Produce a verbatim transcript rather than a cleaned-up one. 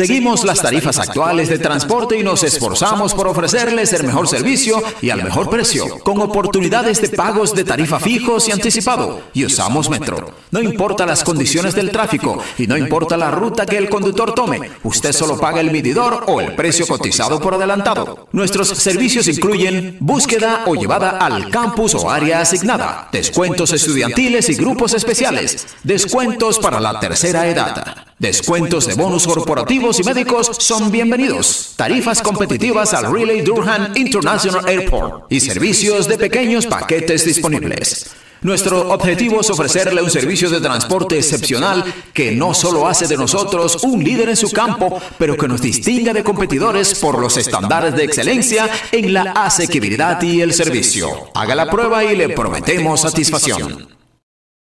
Seguimos las tarifas actuales de transporte y nos esforzamos por ofrecerles el mejor servicio y al mejor precio, con oportunidades de pagos de tarifa fijos y anticipado. Y usamos Metro. No importa las condiciones del tráfico y no importa la ruta que el conductor tome, usted solo paga el medidor o el precio cotizado por adelantado. Nuestros servicios incluyen búsqueda o llevada al campus o área asignada, descuentos estudiantiles y grupos especiales, descuentos para la tercera edad, descuentos de bonos corporativos y médicos son bienvenidos, tarifas competitivas al Raleigh Durham International Airport y servicios de pequeños paquetes disponibles. Nuestro objetivo es ofrecerle un servicio de transporte excepcional que no solo hace de nosotros un líder en su campo, pero que nos distinga de competidores por los estándares de excelencia en la asequibilidad y el servicio. Haga la prueba y le prometemos satisfacción.